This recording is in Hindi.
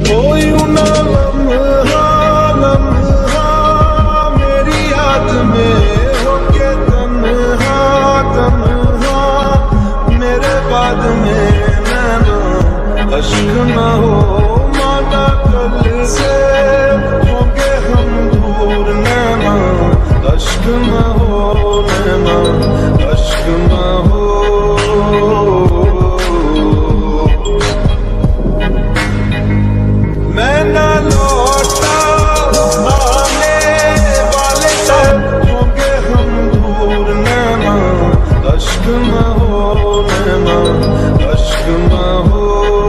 हो यूं ना लम्हा लम्हा मेरी याद में होके तन्हा तन्हा, मेरे बाद में नैना अश्क न हो माना कल से होंगे हम दूर नैना अश्क न हो नैना अश्क न हो। मैं ना लौटा आने वाले से होंगे हम दूर नैना अश्क न हो नैना अश्क न हो।